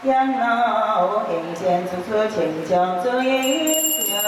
养老行前处处请将这影响。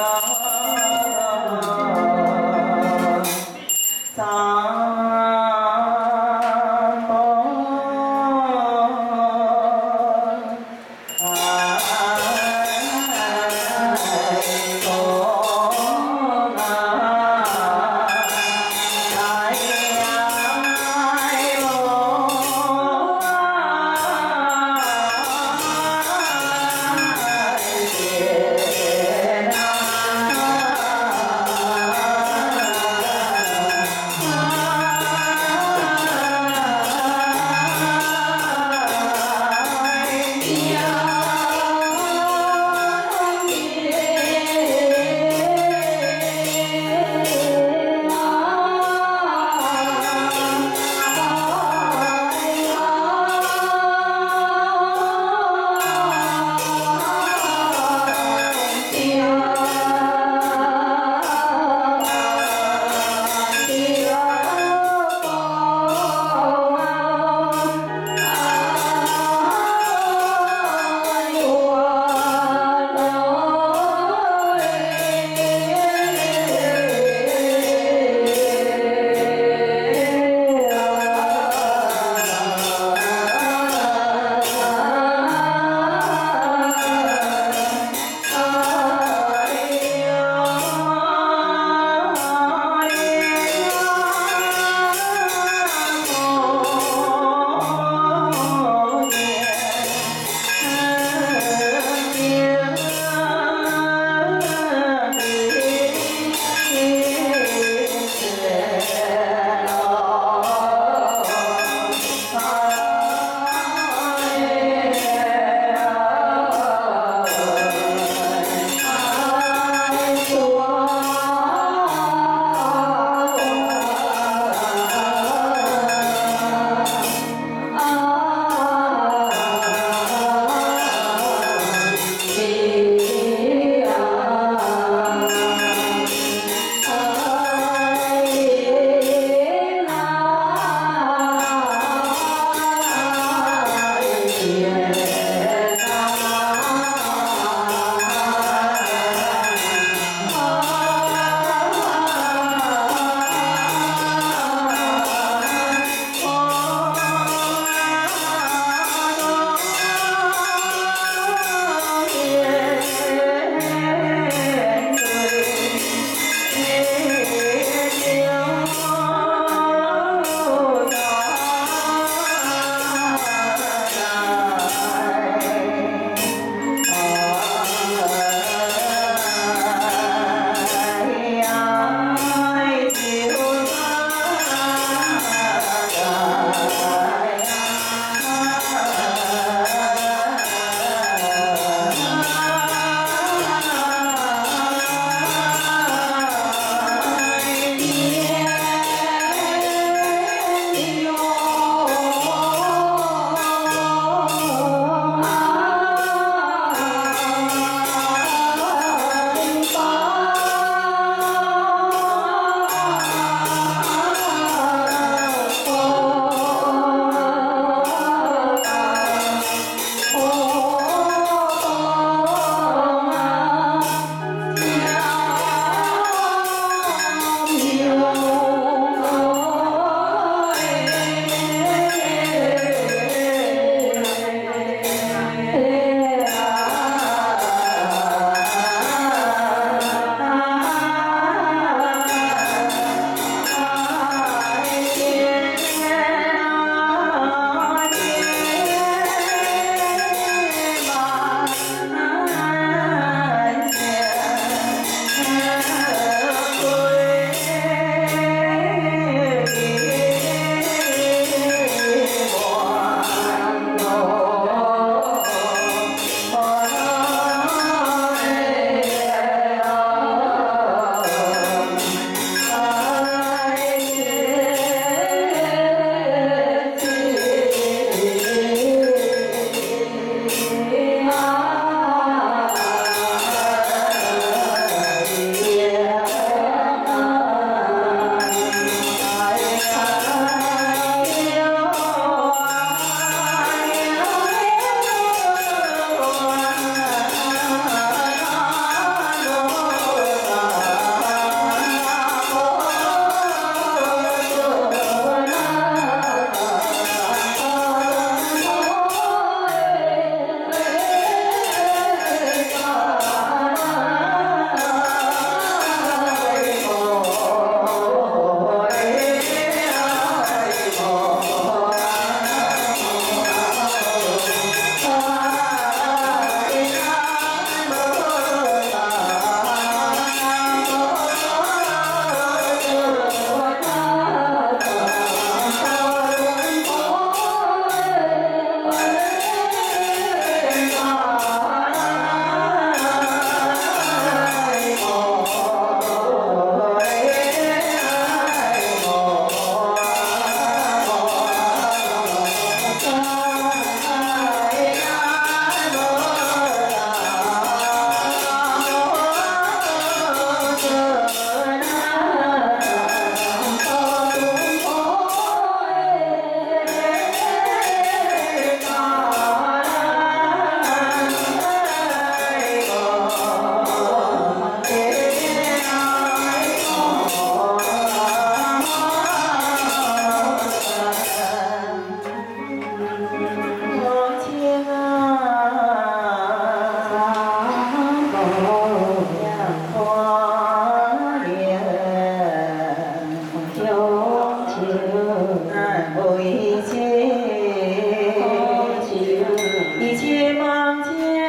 一切梦见，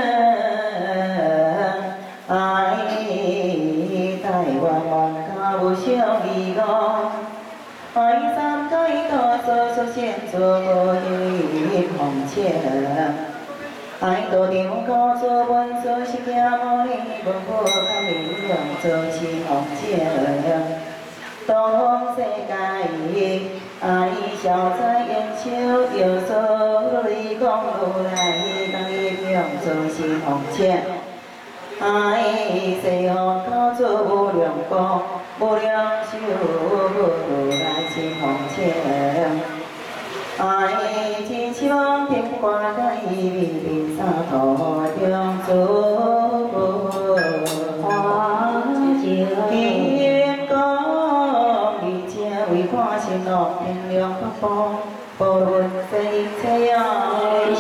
爱台湾梦卡无相依个，爱三界多所现做无一红线。爱多场高做文做是惊无你文火较明亮做是红镜。东世界爱消灾延寿有所你讲无来当一样做是红镜。爱西方高做无量光无量寿无来是红镜。爱真希望天挂在面面三途中做花桥，天公义正为看心乐天亮发光，无论世世呀，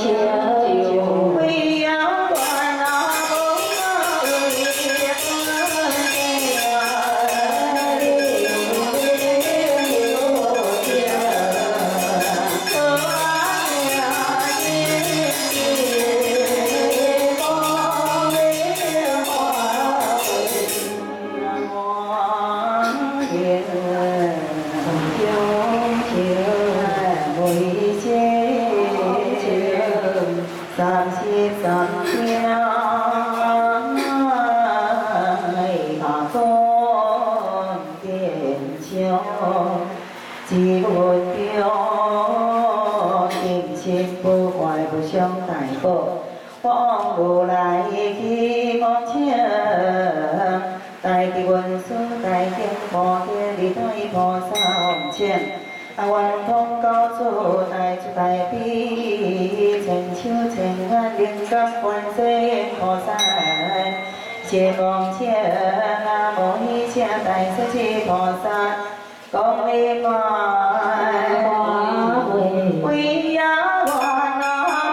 为呀愿啊三天下公殿桥，只闻标，定心不坏不相待报，往如来去望请，大地文殊大天菩提利他菩萨往请。愿通高祖大慈大悲，千手千眼灵感观世音菩萨，谢光切南无一切大势至菩萨，功力华为呀华那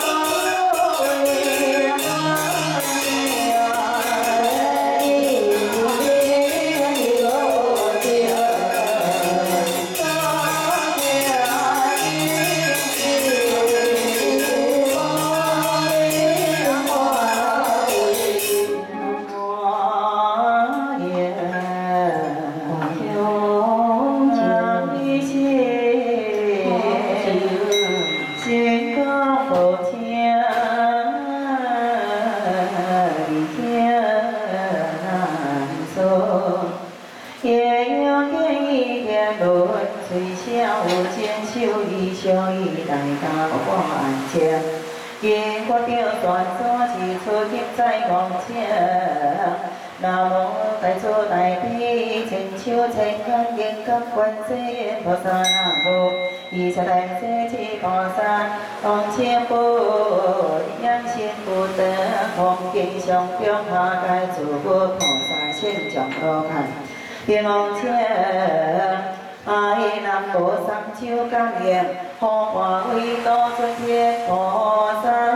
因我着传说是出现在光前，南无大慈大悲千手千眼灵感观世音菩萨，南无一切大势至菩萨，往前不养心不得，红经上中下界诸佛菩萨现将罗汉，别往前。爱南无三手感应，护化为多尊天菩萨。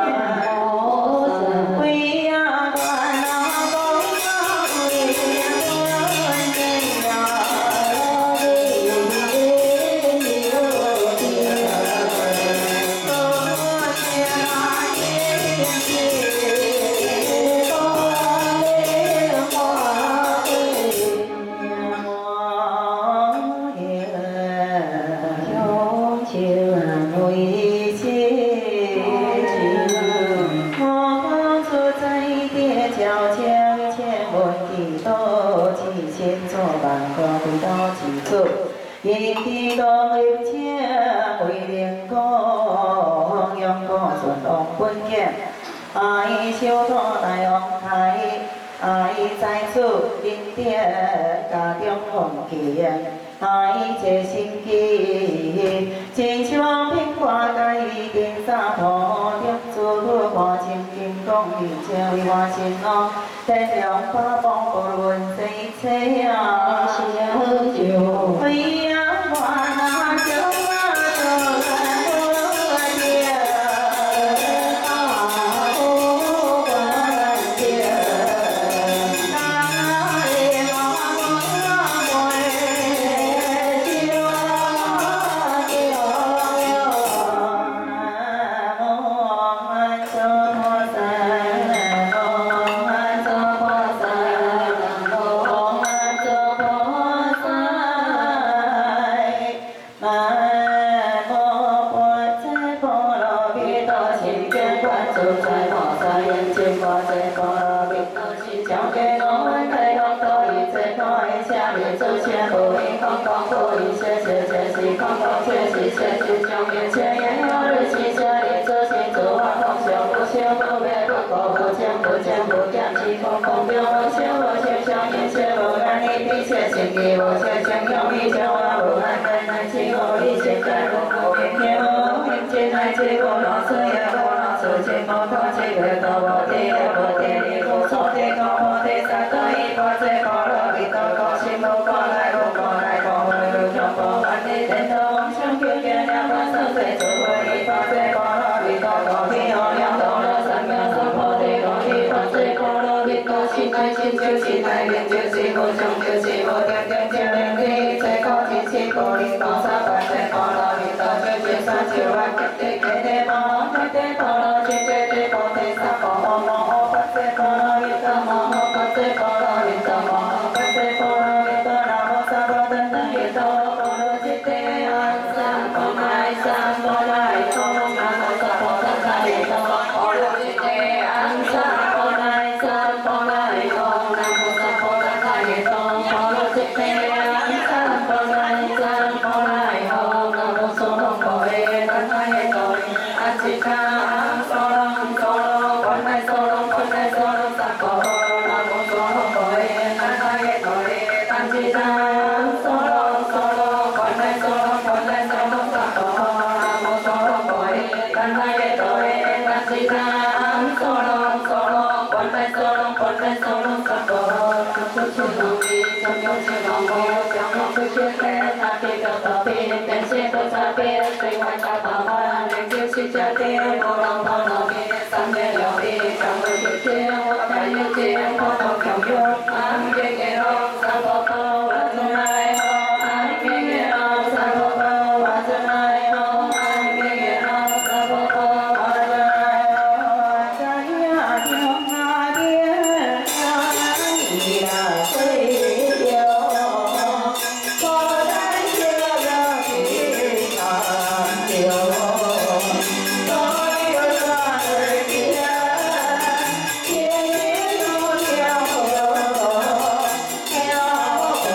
为呀观那菩萨为观世呀，因地道为情，为灵光，阳光顺往本见，爱修托大王台，爱在此林典家中奉献，爱这心机，真希望平化在天沙土中，诸佛化清金光，并且为我心安，天良法帮不论这一切呀，为呀华那救啊 su trai bỏ sa yên chim có sẽ có bị tao chỉ trong cái ngõ anh thấy không có ý sẽ có ai cha để cho cha bố anh không có ý sẽ không có sẽ trong cái sẽ yên có được chỉ cha để cho cha chỗ hoa không chiều bố chiều bố bé bố chăm chỉ không biết bố chiều trong cái sẽ bố anh đi sẽ kỳ bố chẳng không đi cho hoa bố anh này chỉ có đi sẽ cái bố biết nhiều trên hai chỉ có nó sơi trên con chỉ về tàu bố thế đi không số thế không có thế sao tới có sẽ có rồi vì tao có chim bố có lại có người trong có anh đi đến đâu trong kia kia nhà có sớm sẽ trở về có sẽ có rồi vì tao có khi họ nhau tao nó sang nhà sớm có thế có khi có sẽ có rồi vì có xin ai xin biết chưa xin cô trong chưa xin cô tiền chưa khi sẽ có chỉ có đi có sao bạn sẽ có rồi vì tao chưa sao chưa anh cái thế mà cái có rồi chưa có thể sao có mong có sẽ có rồi vì tao mong có sẽ có rồi vì tao mong có sẽ có rồi vì tao nào sao có tân vì tao có rồi chỉ thế anh sang có mai sang có lại không nào sao có tân vì tao có rồi chỉ thế anh sang có mai sang có lại không nào sao có tân vì tao có rồi chỉ thế anh sang có mai sang có lại không nào sao không có ai tân vì tao anh chỉ ca anh solo con này solo sang có nào sao không có ai tân vì tao anh chỉ ca anh solo con này solo sang có nào sao không có ai tân vì tao anh chỉ ca anh solo con này solo sang có chút lòng đi trong nhau chỉ lòng cô trong lòng tôi chia sẻ ta khi gặp ta bên tên sẽ tôi ta bên tôi ngoài ta ta hoa nên tiêu sĩ cha tiền cô lòng thao lòng đi sang bên lòng đi trong người chuyện tiền hoa ta yêu tiền hoa ta kiểu yêu anh nghe đâu sang có câu và tương lai ho anh nghe đâu sang có câu và tương lai ho anh nghe đâu sang có câu và tương lai ho trái nhà theo hai biết đi là quê yêu có trái chia ra thì yêu có yêu ra người kia chia chia nhau theo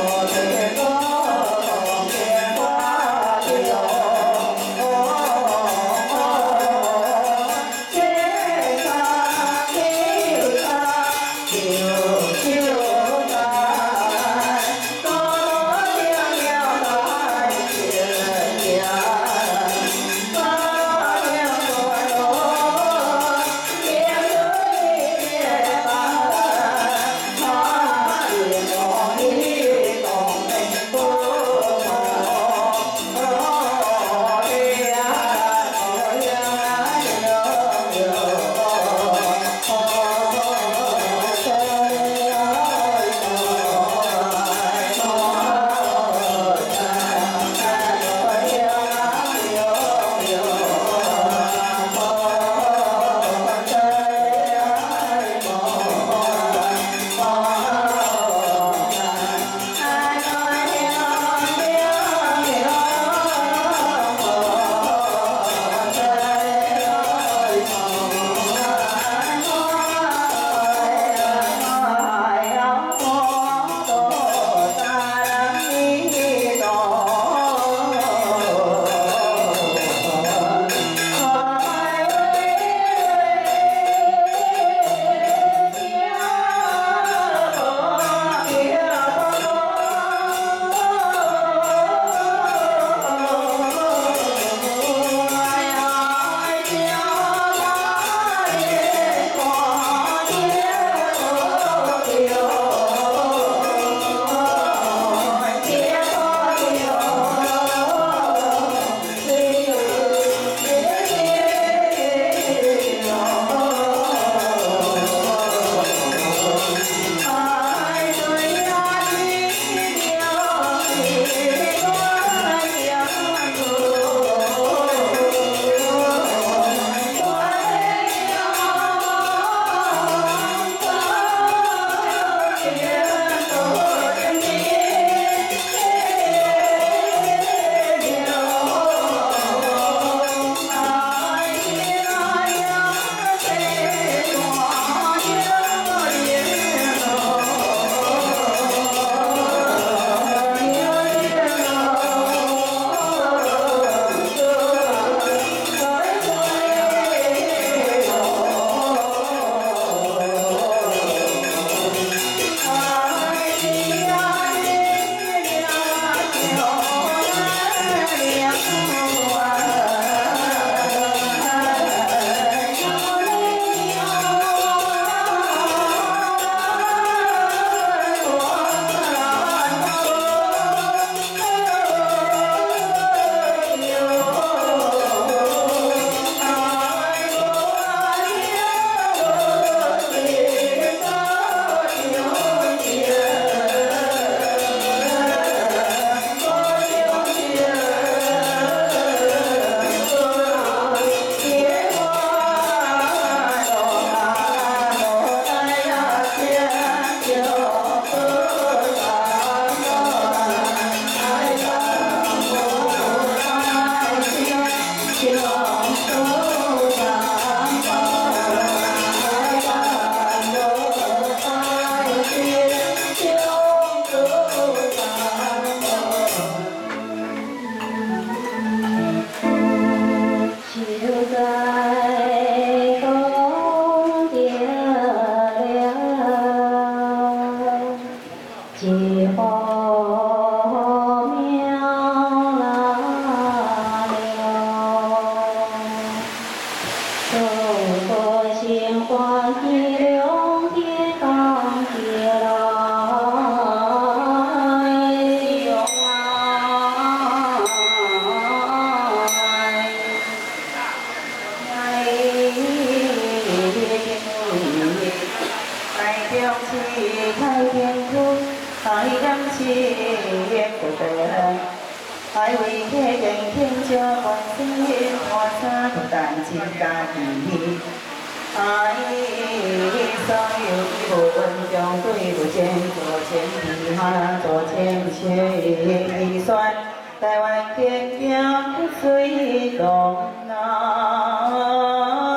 太平区，爱感情不得。爱为客人添加关心，我啥不但真家己。爱所有义务中对不前做前提下做前提预算，台湾天涯水东来。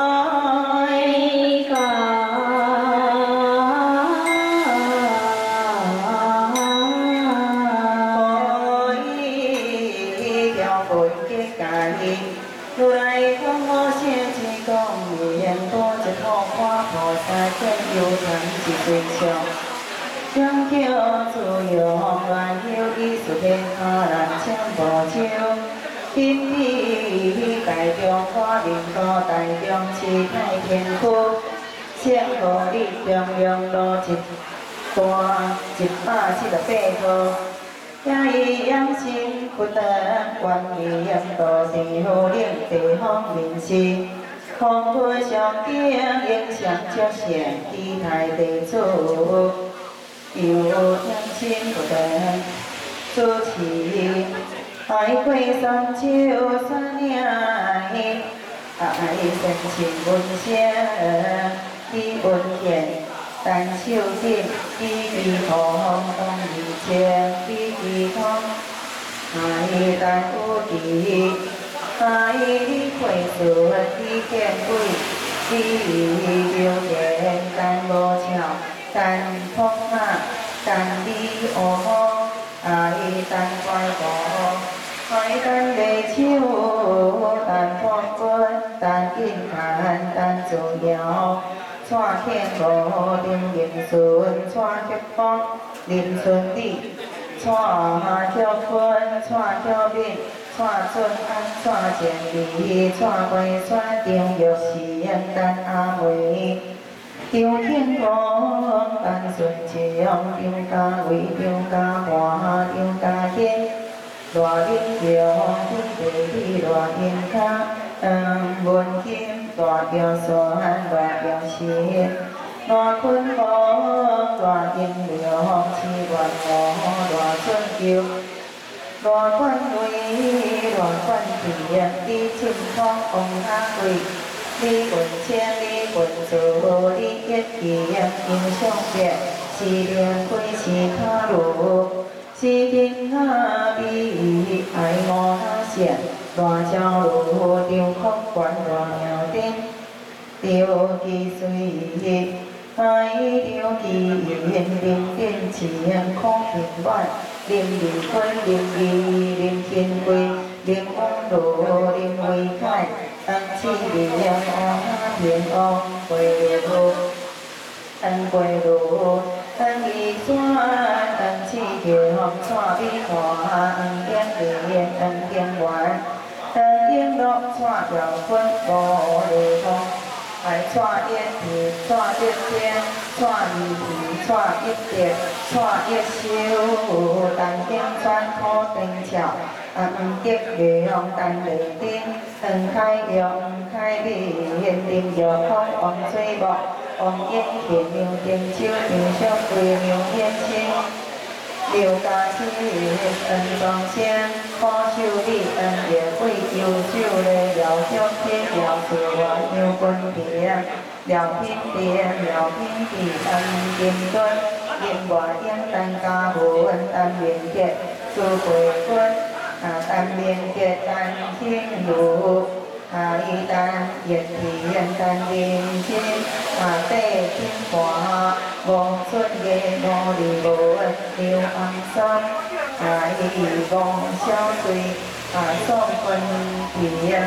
如来风我先只讲言，多一套看菩萨见有常一随相，将叫自由乱有意思天下人请无招，今日大中华民国台中市太平区，先予你中央路178号。也以养心不得，愿意引导地好领地方人士，空配上景影响出现地台地主，又养心不得，主持爱过三秋三年，爱深情温声比温馨。但手顶比比风东移前比比风，爱但有地，爱你会顺你见鬼，你留言但无巧，但风马，但你乌，爱但怪我，爱但袂手，但风棍，但硬汉，但自由。带天无林迎顺，带吉风林顺利，带脚坤，带脚敏，带顺安，带前利，带归带张玉是等阿妹，张天公等顺将，张家伟，张家华，张家兴，大英雄，天地大英卡，文金。大条山，大条线，大昆仑，大英良，四万河，大春秋，大冠瑞，大冠田，你清风王阿贵，你文清，你文祖，你一言英雄别，是连归是他路，是天下比爱我线。大桥路张空关大庙顶，着其随爱着其林林前空平板，林离坤林义林天贵林王路林维凯，红旗林王天王归路，归路义山起桥山比花烟莲天园。烟落带条粉无离风，爱带烟皮，带一点，带二皮，带一碟，带一手，但顶穿苦灯桥，得亮但袂顶，开阳开美，林着风王水木，王英田牛丁手，牛相对牛烟青。刘家溪双声，看手里夜鬼游手咧，廖小天廖树外牛棍片，廖品田廖品田金墩，林外英家文面结，苏桂坤面结兴如。伊热天林青，地天寒，望春夜无离无刘红霜，伊望小水，送分田，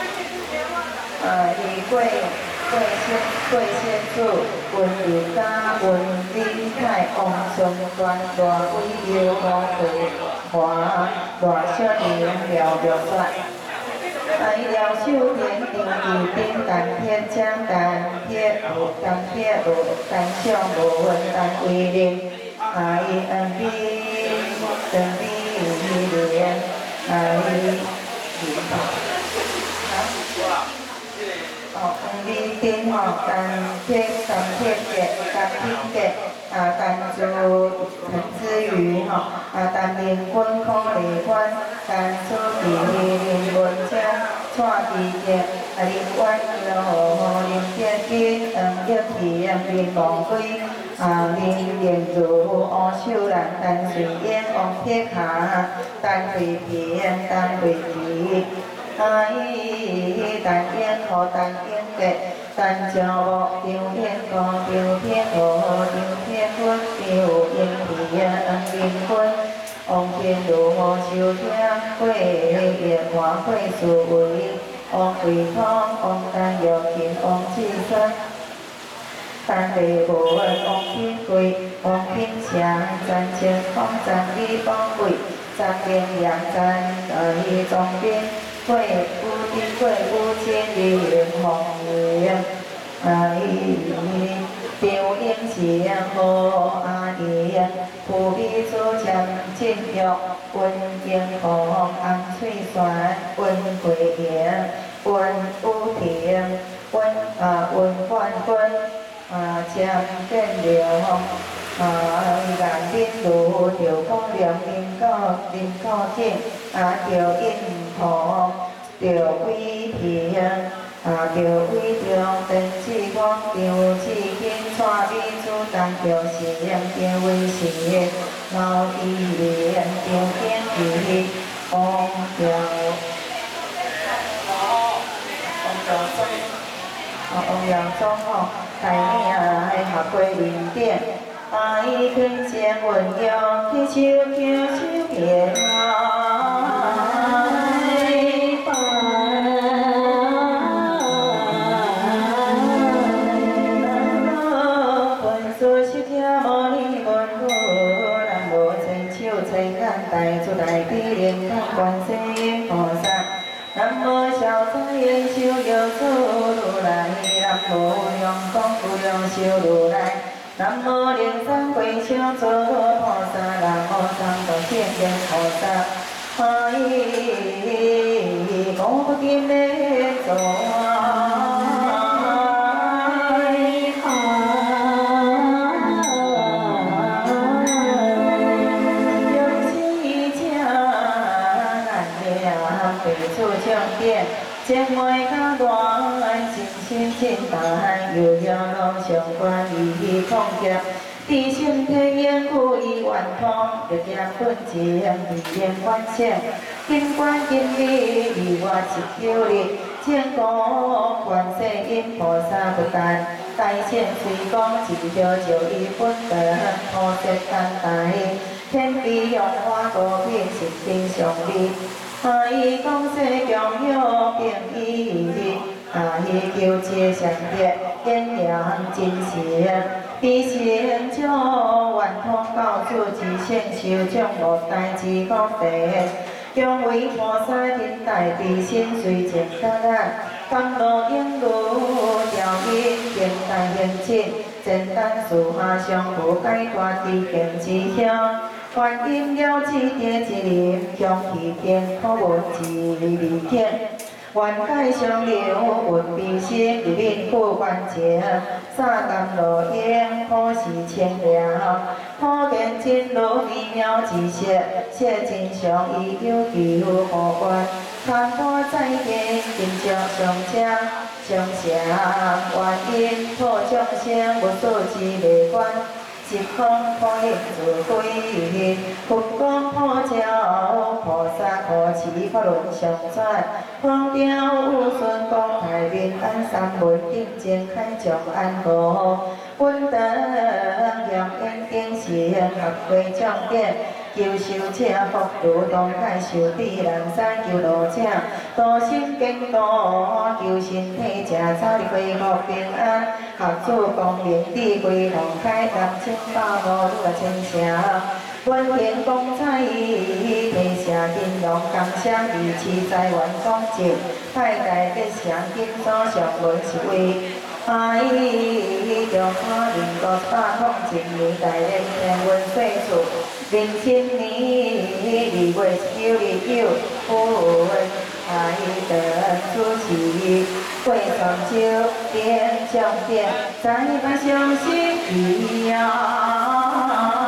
伊过仙子，文林家文林太王孙端大威游无对华，大小林了了帅。爱了手天定地顶但铁将但铁路但铁路但上无问但威力，爱比等比连爱哦，米丁吼，干铁格，甘珠藤子鱼吼，丹面滚空地款，甘珠皮林文章，串皮格，林湾桥，林结金，玉皮林王龟，林莲如乌手人，丹水烟王铁下，丹桂皮，丹桂皮。但烟可但烟格，但照木张烟可张天河，张天坤张烟皮烟坤，王天如何收听？过夜看过思维，王桂通王丹玉琴王志山，但地无王品贵，王品祥赞清风赞李宝贵，赞名扬赞庄边。过有千里红颜，张英是好阿姨，富美祖强进玉，温英红红翠酸，温桂英，温武平，温焕坤，江建良，颜面如着光亮，林高景，着印红。着威平，着威中电视光，着刺金带美主动着是着威是老艺人，着演技王耀宗吼，带领合过零点，伊天前运用，起手片带出大地莲花观世音菩萨，南无小财延寿有主如来，南无龙光不用修如来，南无灵山贵相诸菩萨，南无三宝天天菩萨，我不见面走情怀较大，真心大海，悠悠路上关于抗劫，地心体验故意圆通，日夜本情，自然观想，金冠金利，离我一九日，千古观世音菩萨不但大圣随讲，一条就以本德，菩萨担待，天地用花果品，实定上理。伊讲世强有并伊，伊求接上德，演扬真实，必先将圆通告诉自性修将无代志讲地，将为菩萨天大地心随情感染，甘露应如调音天大现前，简单树下相互解脱地见之乡。观音了智地一念，向其天可闻一利天。愿解上流运必生，入面富关节，三甘露应可是清凉。可见真如微妙之色，色真相已有求可观。看破再见，今朝上正上乘，愿因破众生无数之内观。一方可应自归，佛光普照，菩萨可持法轮上转，风调雨顺光台面安三门定前开众安和，稳当扬烟顶时合会重点。求受者福如东海受地南山求路者，多心健康，求身体正早日恢复平安，合主光明智慧同开6856千声，本天光彩地下金龙感想义气在元光节，太大吉祥金所上文是为。中华民国801年大连天文岁数，00年2月19日有福运，得出世， 会上九点相见，再把相思一呀。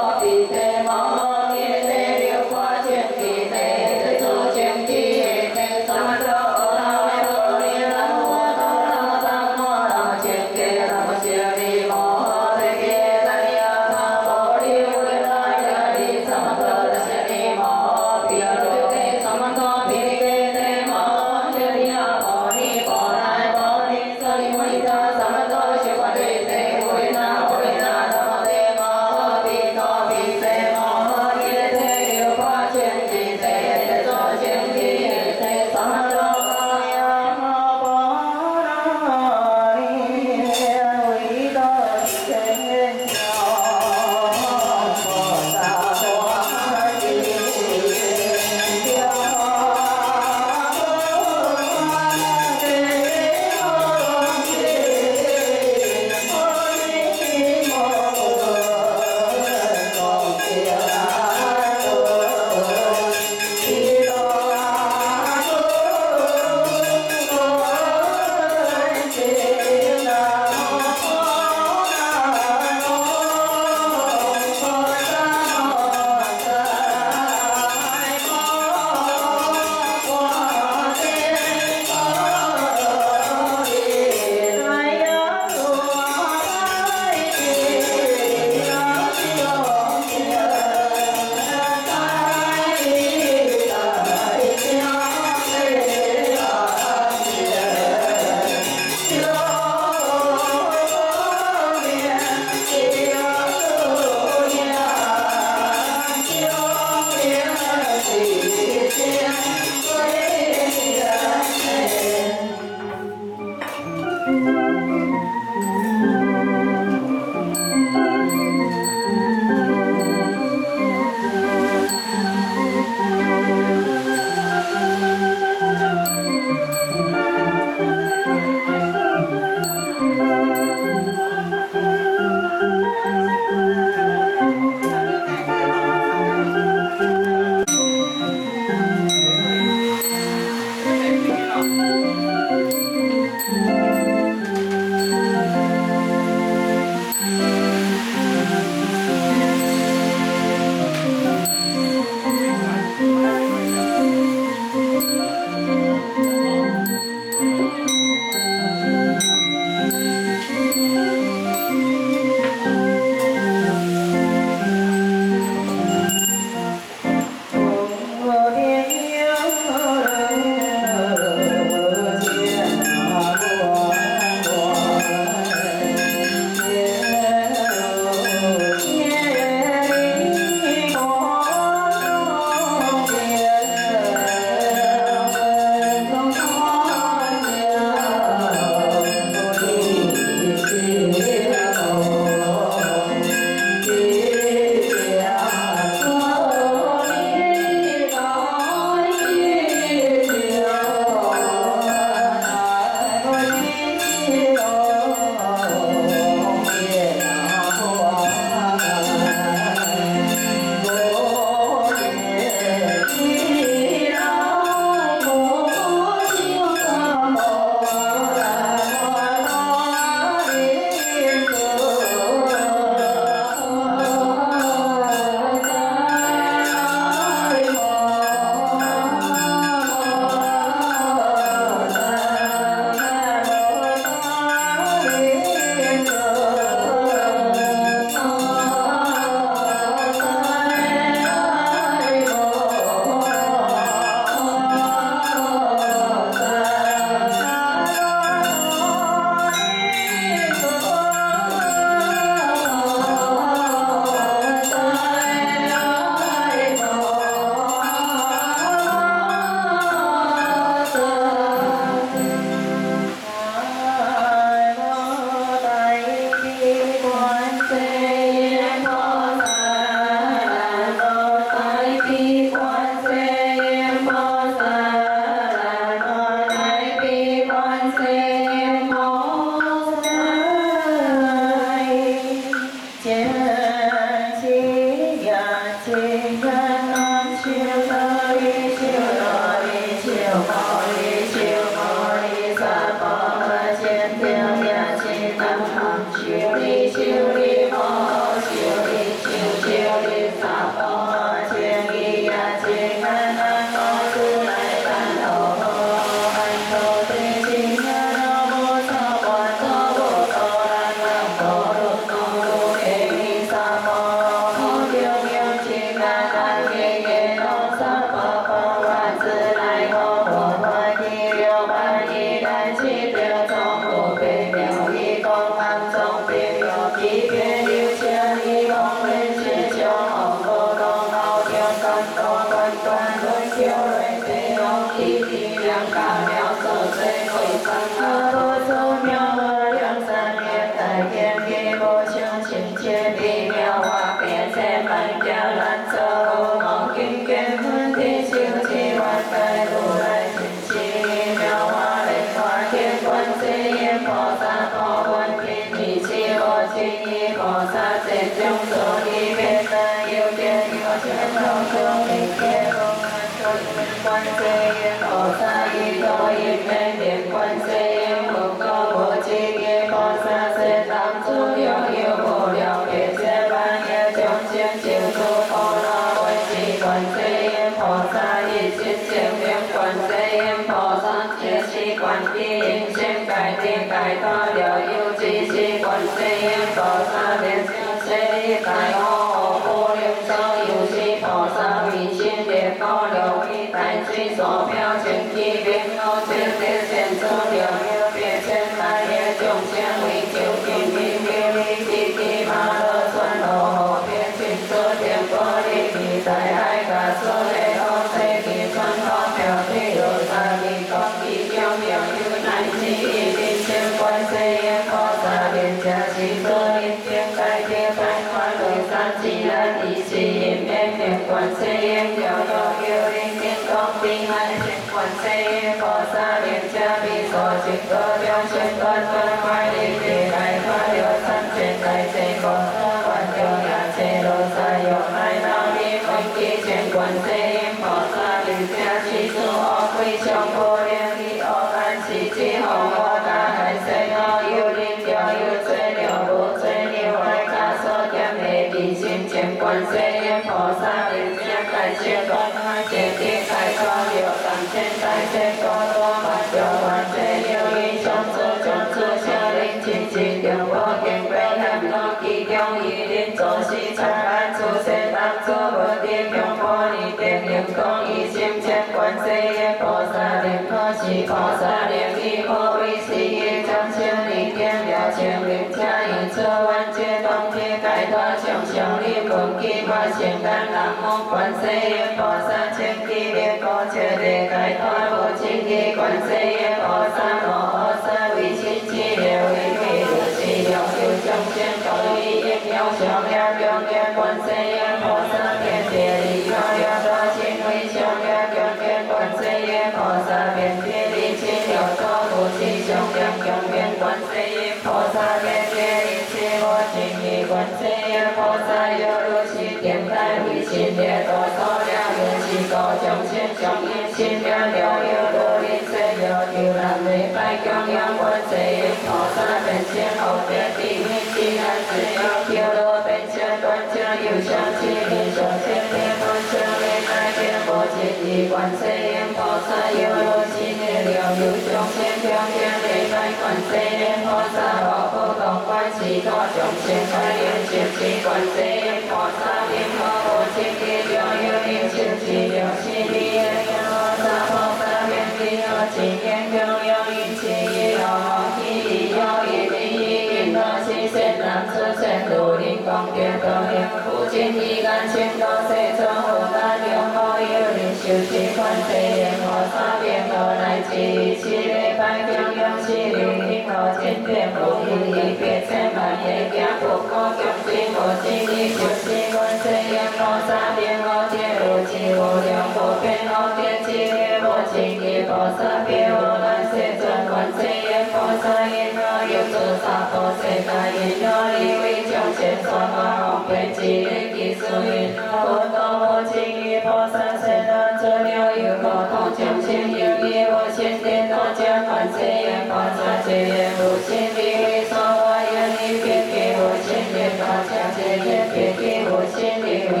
Hãy subscribe cho kênh Ghiền Mì Gõ để không bỏ lỡ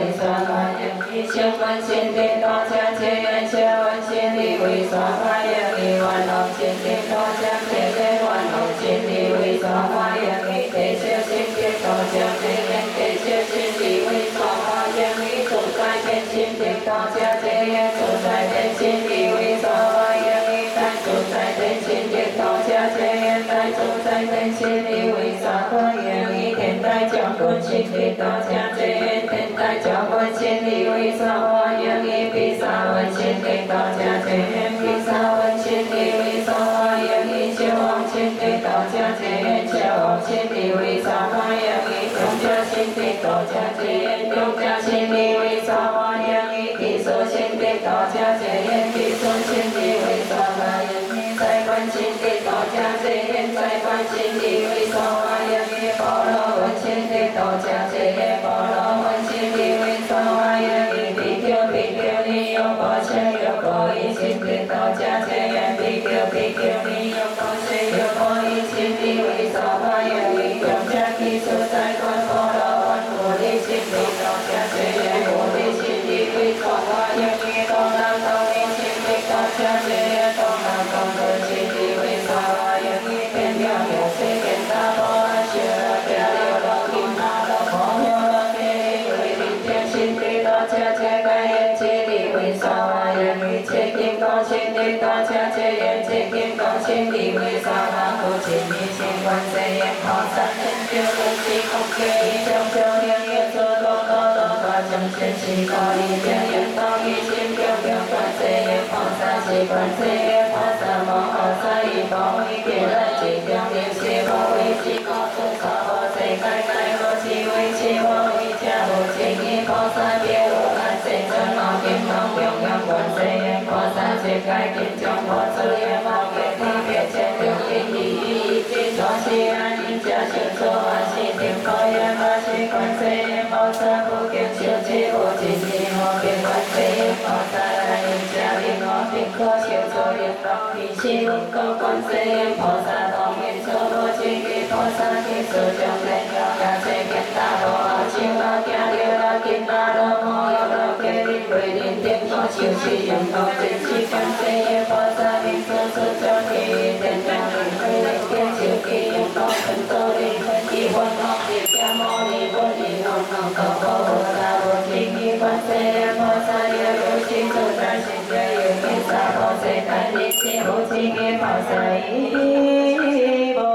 心地多加结缘小文心地为所发愿意万能心地多加结缘万能心地为所发愿意地小心地多加结缘地小心地为所发愿意主宰天心地多加结缘主宰天心地为所发愿意在主宰天心地多加结缘在主宰天心地为所发愿意天台将军心地多加结缘天台将军心地为所发愿意比萨文心地多加结缘比萨文心地为所发愿意小王心地多加结缘小王心地为所发愿意中家心地多加结缘中家心地为所发愿意地所心地多加结缘地所心地为所发愿意在观心地多加结缘在观心地为所发愿意波罗文心地多加结缘波罗文心地为所发愿意比丘比丘尼有波切有波伊心地多加结缘比丘比丘尼有波切有波伊心地为所发愿意用家基础在观波罗文菩提心地多加结缘菩提心地为所发愿意东南东北心地多加结缘东南东北心地为所发愿意变了有谁变大波阿修罗变了罗金阿罗摩诃罗给为灵天心地多加结该缘气力为所发愿意切金刚心地多加结缘切金刚心地为所发苦心地心观世音菩萨成就无极空缺一种种灵验做多多多多众生是可以变缘道一心中中观世音菩萨是观世音菩萨摩诃萨以无为别来自中流是无为是故此所无世界界无是为是无为者无情义菩萨别无难世尊无金刚中央观世音菩萨世界金中无出现无别地别千六因意义之所是安因者修作阿是定可言阿是观世音菩萨不见修持无尽意无变观世音菩萨来因者令我定可修作令道彼是闻过观世音菩萨当面所无情义菩萨其所将来了假世见大罗阿修阿行了阿金阿罗摩罗罗给令为令定可修持用道真是观世音菩萨名所所将其天将令为令定修其用道成所令以佛道释迦牟尼佛以龙龙高高菩萨无情义观世音菩萨有有情自在心者有弥撒婆世界一切无情义菩萨已无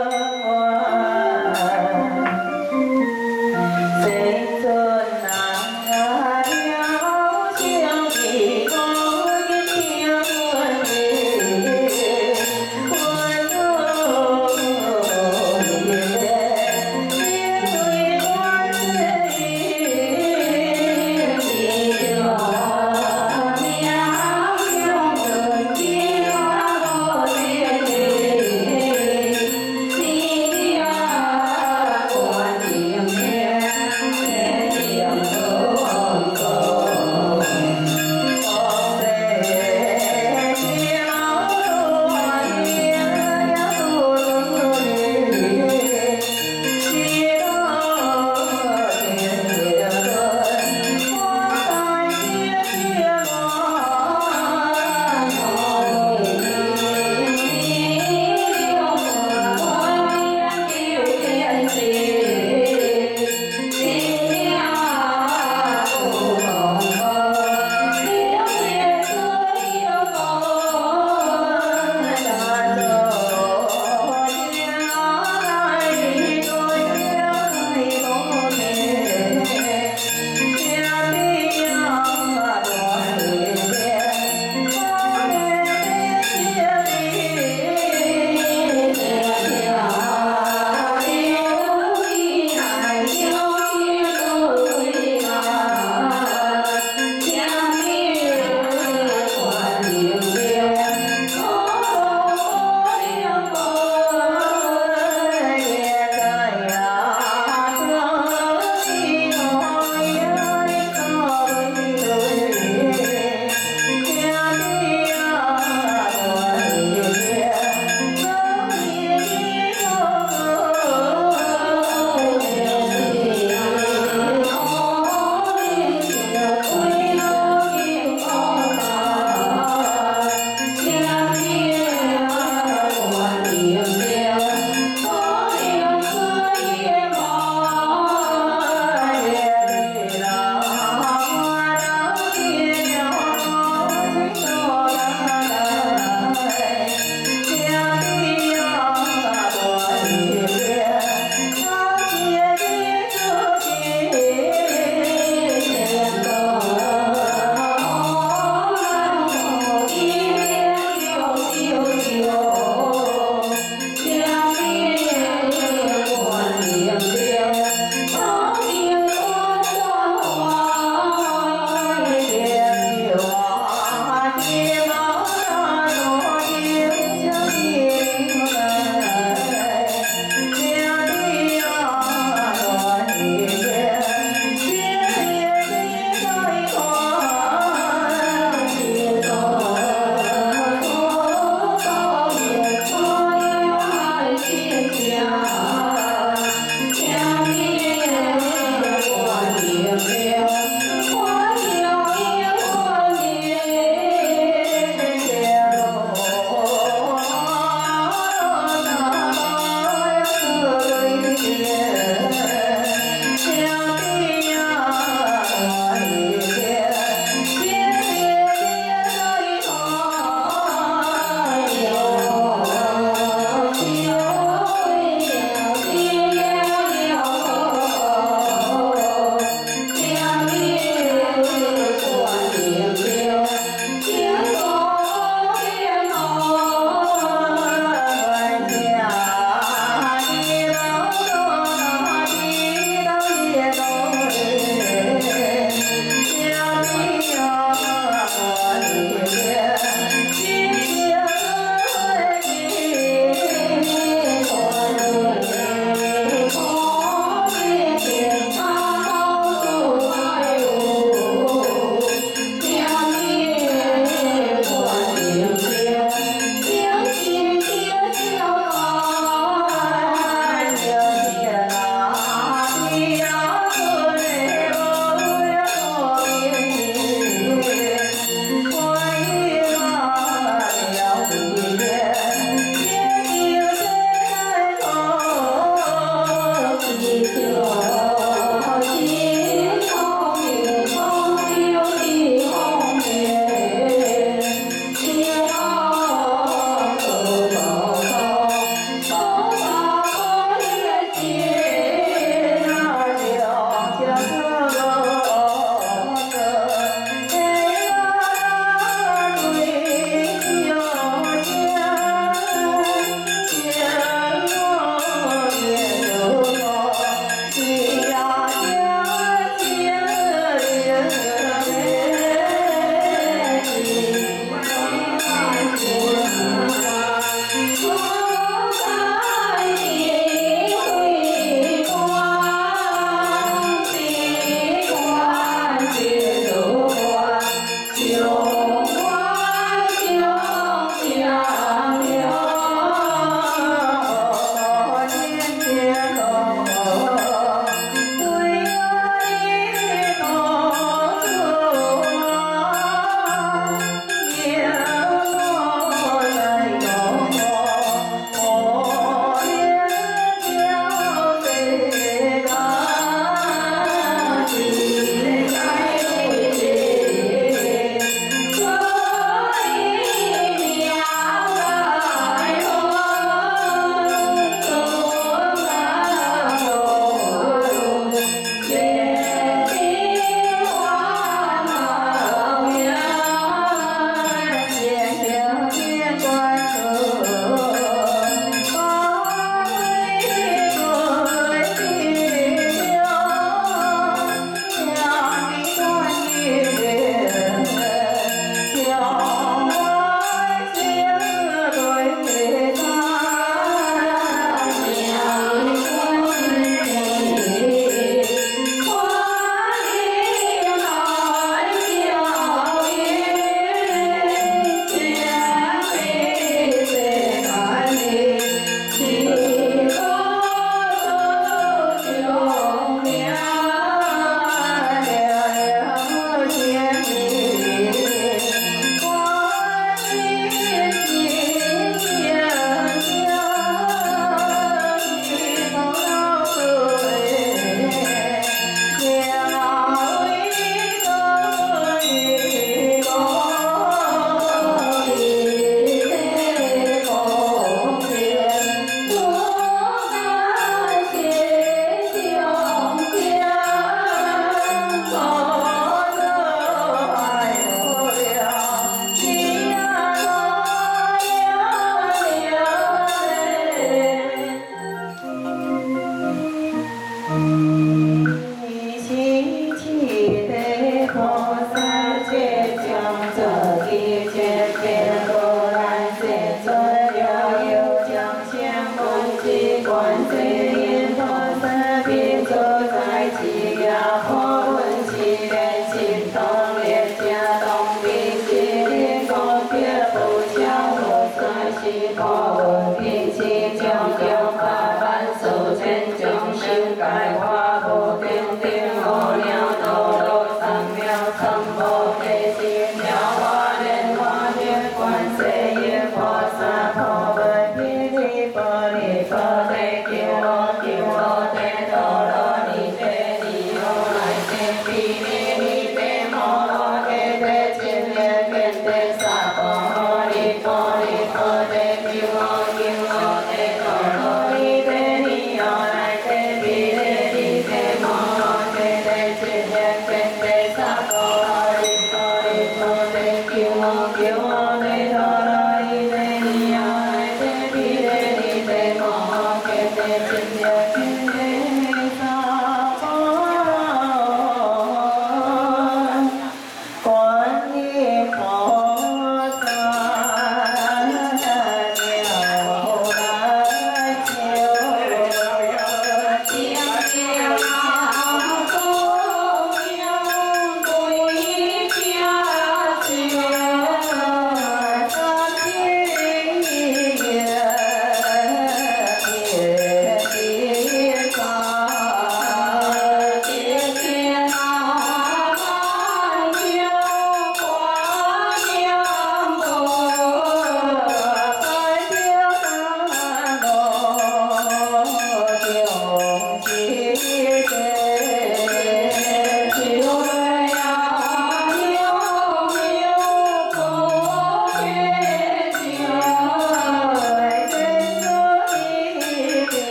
世尊啊了相依我一条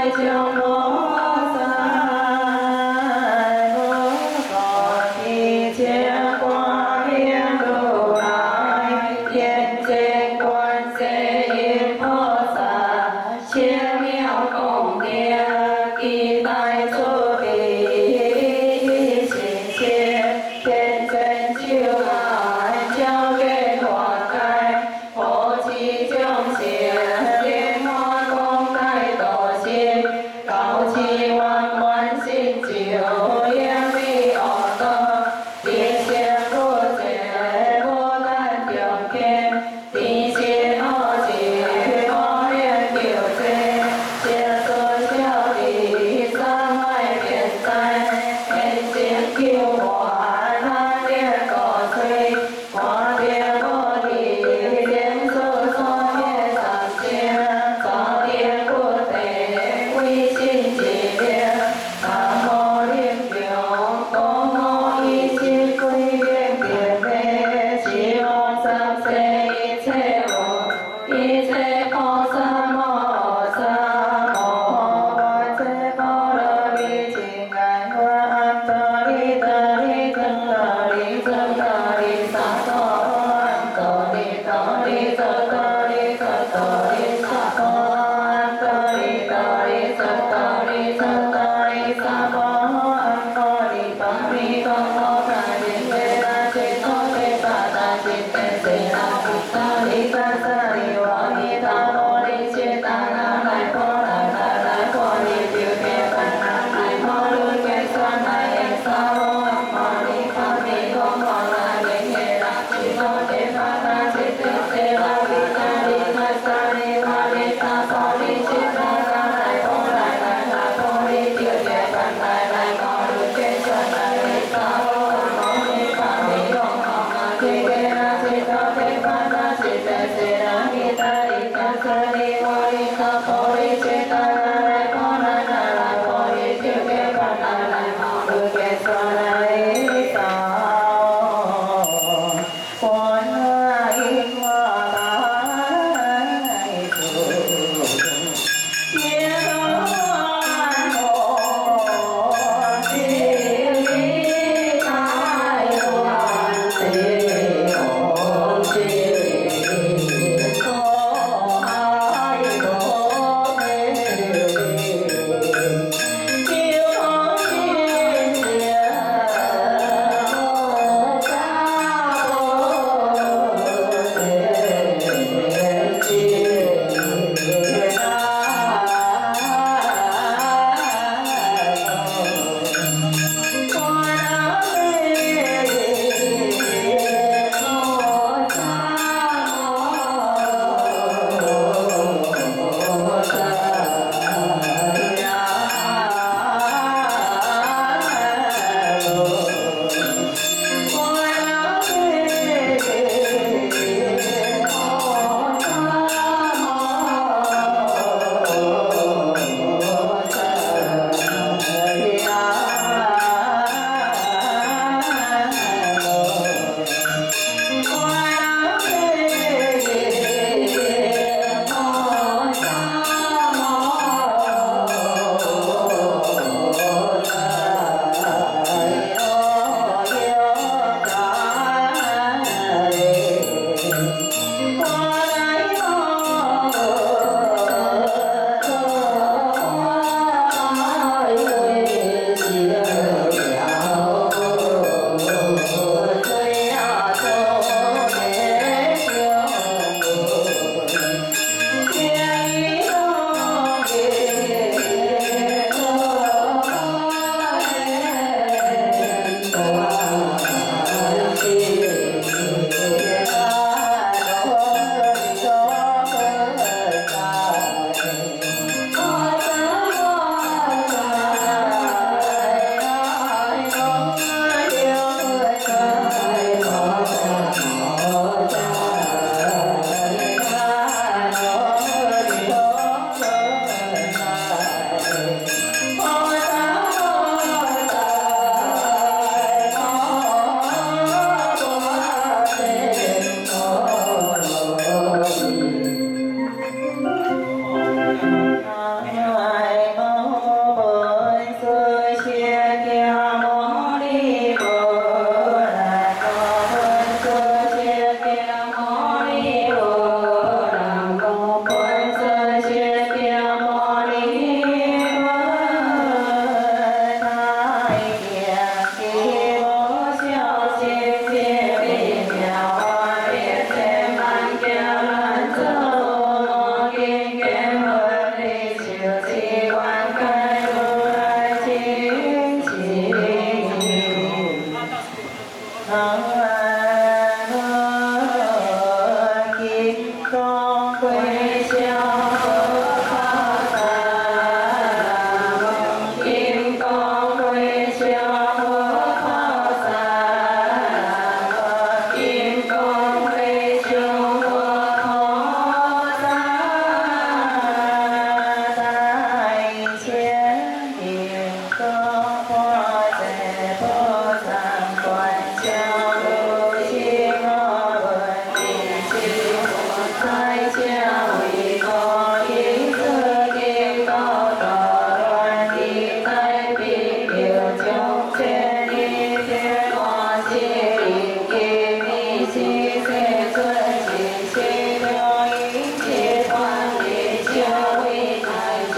đại眾無sai，無過一切光明如來，天正觀世音菩薩，千妙功德，一代慈悲心切，天真救愛，教給花開，普濟眾生，蓮花功德多心，高起萬萬心就嚴密惡道，必先不絕，不但眾見，必先惡盡，惡緣救世，接受小弟，三昧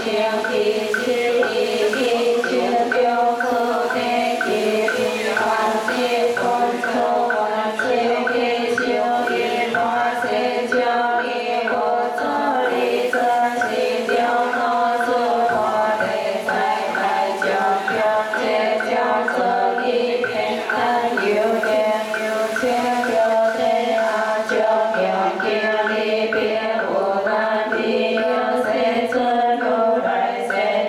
Hãy subscribe cho kênh Ghiền Mì Gõ để không bỏ lỡ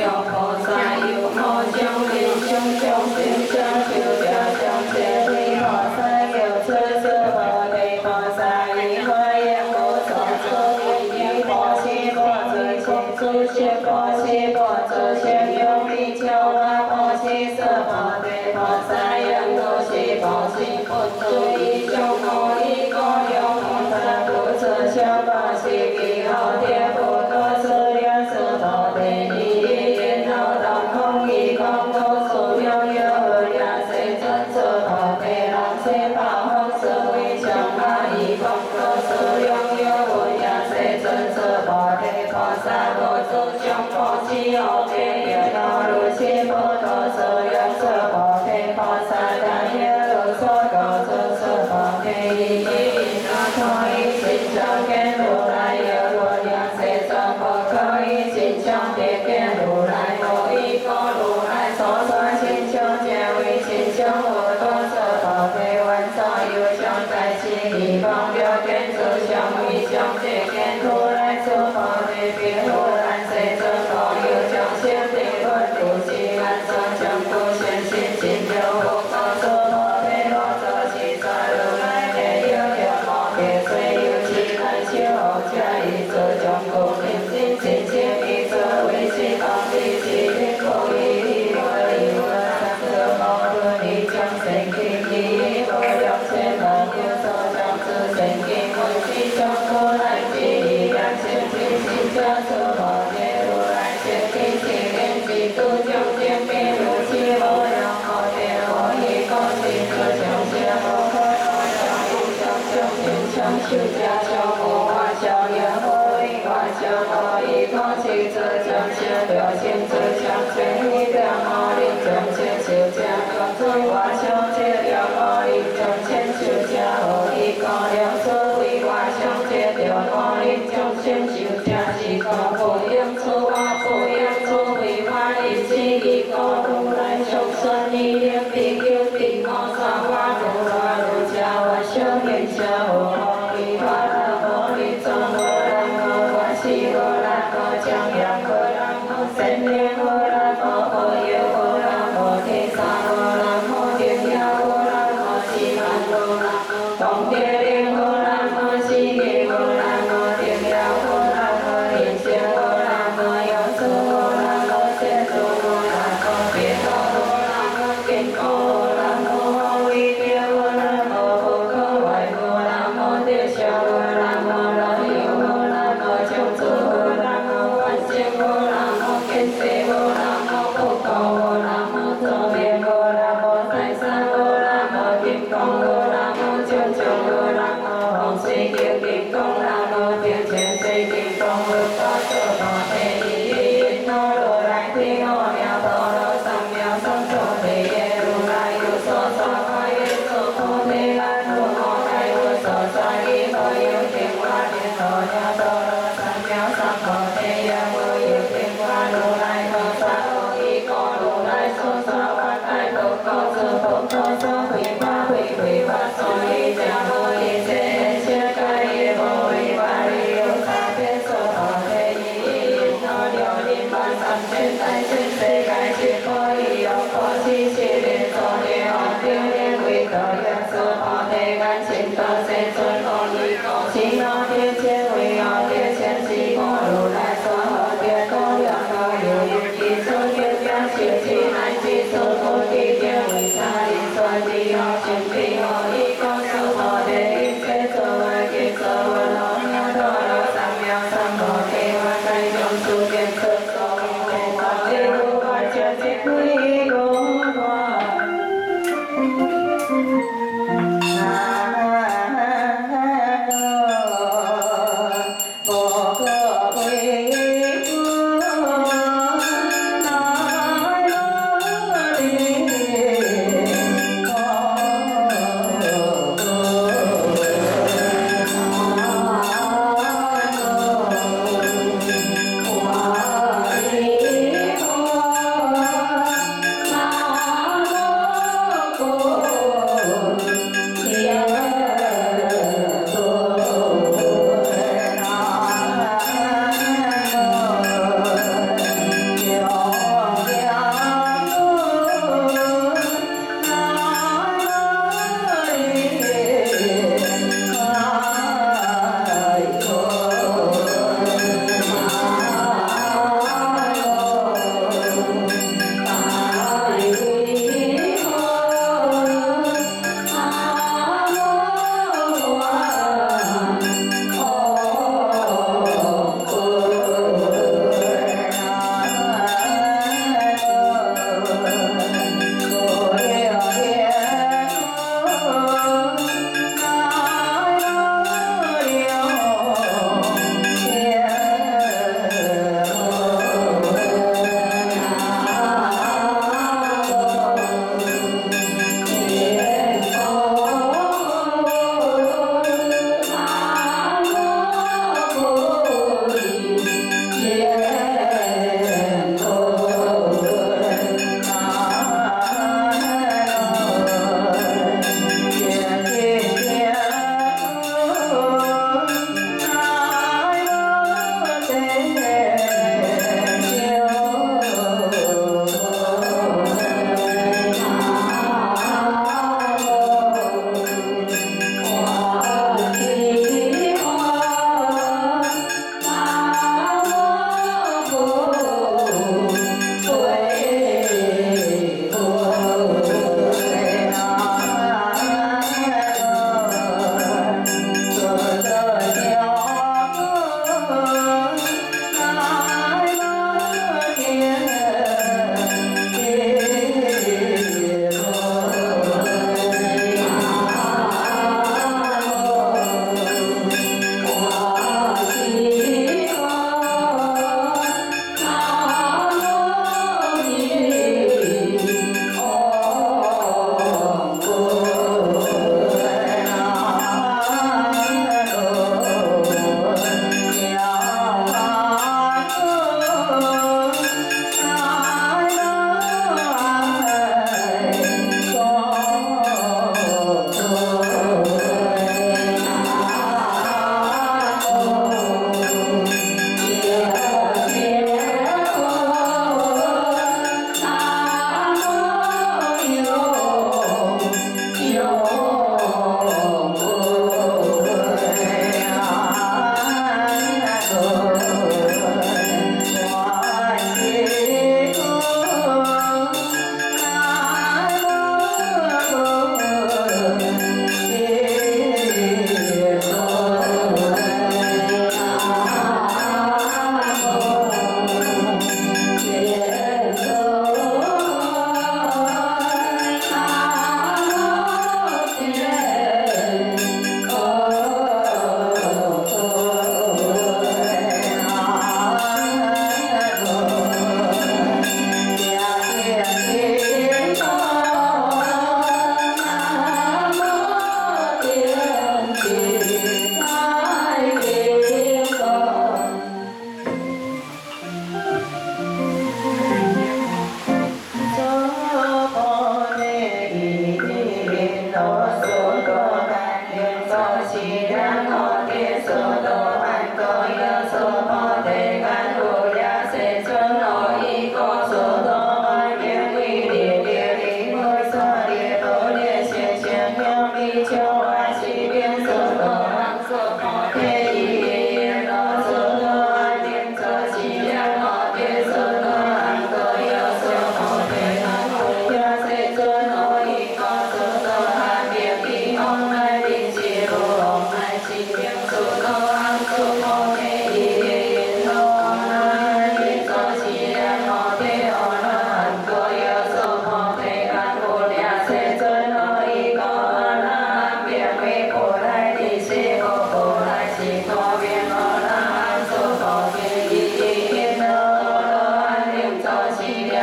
有菩萨有无将临终将心将求家将切离菩萨有车色菩提菩萨以花言无所出离菩提菩提佛出现菩提菩提现用力教阿菩提色菩提菩萨言都是菩提佛出一种无一个有菩萨不出相菩提彼后天佛多是两是菩提一言道当空一空多数有有两世尊是菩提两世法后是为相法一空多数有有两世尊是菩提菩萨无主相菩提后天有道如是佛多是两是菩提菩萨大愿如所告诸是菩提那可以心上见如来有无量世尊不可以心上别见如来无一个如来所说心上皆为心上无多是菩提万所有相在其地方表见诸相为相皆见如来诸菩提彼如来世尊所有将心地论如是安所将不现心心有无可是菩提罗作其所如来没有有无别虽有其来修者以自将不平心心心以自为其当地其力可以我以我三个毛论以将神经以我两千万有所将之神经为其将如来之力量先天心者是菩提如来先天心念之度将见面如其无量菩提我以高心可将些无可可将无相将心相修加相无我相有无为我相我以高心自将些表现自相全一量我力将些修加各自我相皆量我力将些修加我以高量所为我相皆量我力将些修加是个不应出我不应出为我力是一个如来上善意念比丘比我萨我如来如家我相应下我为我那我力中我让我是我让我将让我让我三年我让我有我让我天上我让我天下我让我西满我让我东天灵我让我西给我让我天下我让我人间我让我有事我让我先做我让我别做我让我健康我让我为别我让我不可坏我让我得笑我让我乐意我让我将助我让我完成我让我建设我让我不高我让我做面我让我财产我让我健康我让我将将我让我红水叫健康让我变全水健康我多做多地我如来天我妙多罗三藐三菩提耶如来有所说法耶所菩提南无我大有所说依我有天花天罗妙多罗三藐三菩提耶我有天花如来菩萨无一个如来所说法大不可知不可说慧法慧慧法所以将无一切现界也无为法理有差别所菩提一因我六年半三千代千世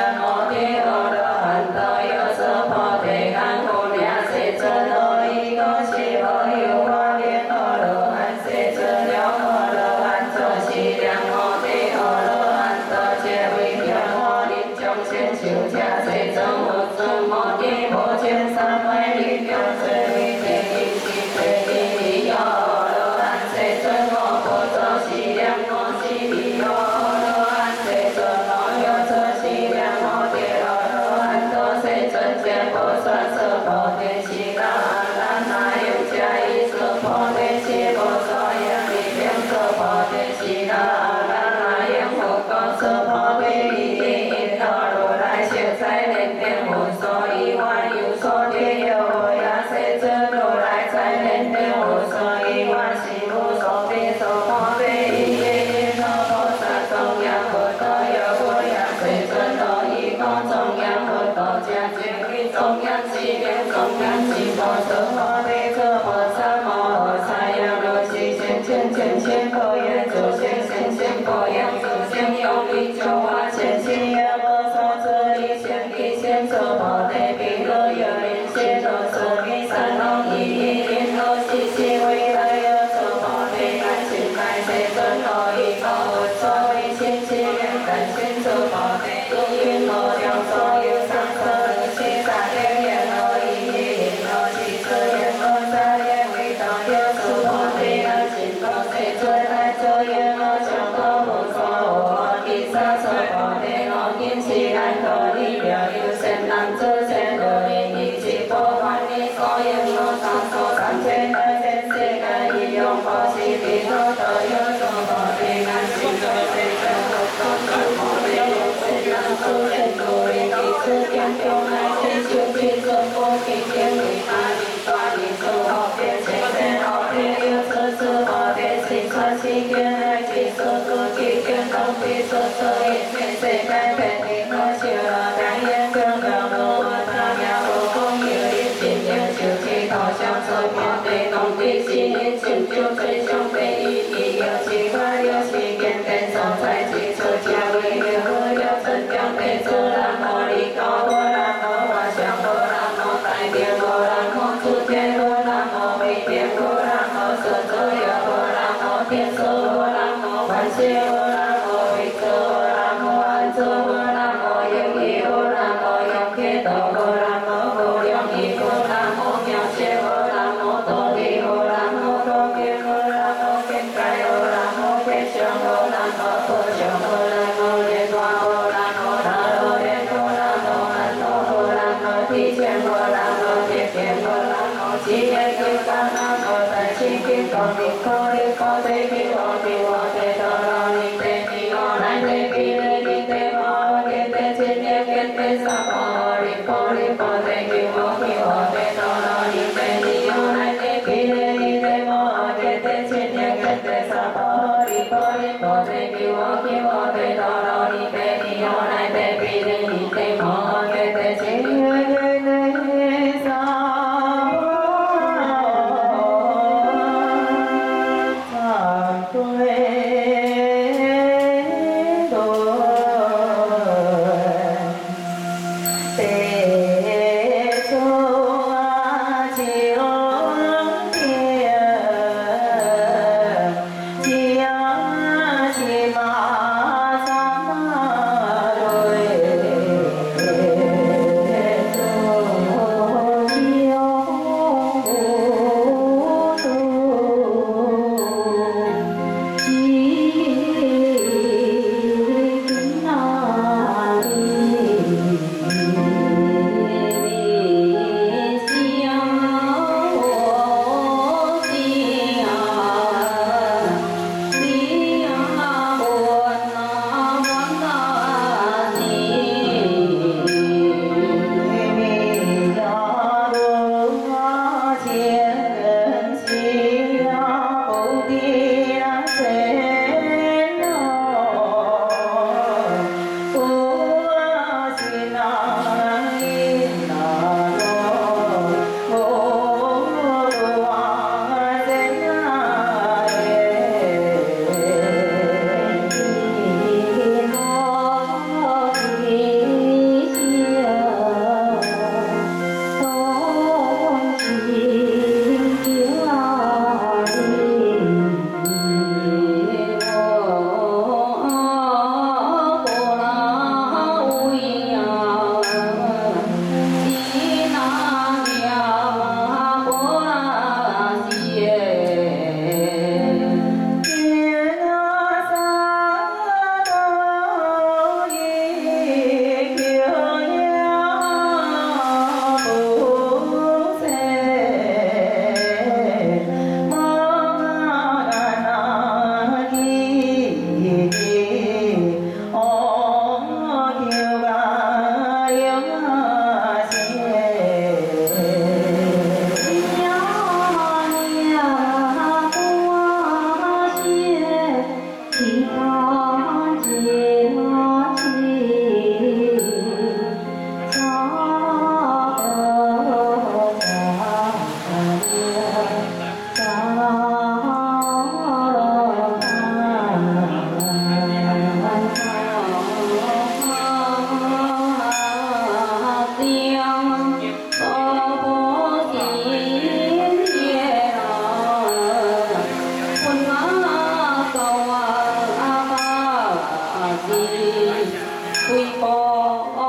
量摩地阿罗汉多有所菩提安护俩世尊阿依陀西阿有华严阿罗汉世尊了阿罗汉作是量摩地阿罗汉多皆为向我临终先修者世尊无尊摩地无前三昧力量最为第一是第一有阿罗汉世尊我不作是量我是利有阿罗汉世尊我有作是量摩地阿罗汉多世尊见菩萨所菩提是那阿难那有加以所菩提是无所有力量所菩提是那阿难那有佛果所菩提因那如来修在莲顶无所以外有所天有我呀世尊如来在莲顶无所以外是无所地所菩提因那菩萨中央佛道有我呀世尊多依光中央佛道加净力中央是量中央是佛所菩提所菩萨摩诃萨呀如是现前前现可言诸现现现可言诸现有力救我前期呀摩萨遮离现地现所菩提毗罗有因现多所依三龙一因罗西西为来有所菩提感情开世尊罗依高无所谓现其缘感现所菩提因罗量所有上所如是大愿愿罗依因罗西所愿罗萨愿为道有所菩提安心罗世尊来作愿罗上多无所我第三所菩提我今是难可力量有善男子善罗因一切波凡尼所应罗上所三千来千世界一用佛是彼罗多有所菩提安心罗世尊无所所菩提有善男子善罗因一切见中来千修其尊佛其天理大理大理所后变现前后天有此次菩提是传是见来其所故其见东彼所所应现世界遍地可修罗大愿供养罗大妙无空有因心应修其头上所见地东地西因心就最上悲意义有其法有其见天上在其出家为有无有真将地自然摩利高波南无法相波南无大变波南无出天波南无未变波南无所作有波南无天所波南无万事波南无为所波南无安所波南无有义波南无有气道波南无无量义波南无妙解波南无多利波南无多见波南无见解波南无见相波南无波相波南无莲花波南无那罗莲波南无安罗波南无提前波南无天天波南无七天九干南无在七天光明可力可得比我比我得多罗尼得比我来得比雷尼得摩得得千年见得萨婆利婆利婆得比我比我得多罗尼得比我来得比雷尼得摩得得千年见得萨婆利婆利婆得比我比我得多罗尼得比我来得比雷尼得摩得得千年见得萨 Tê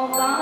có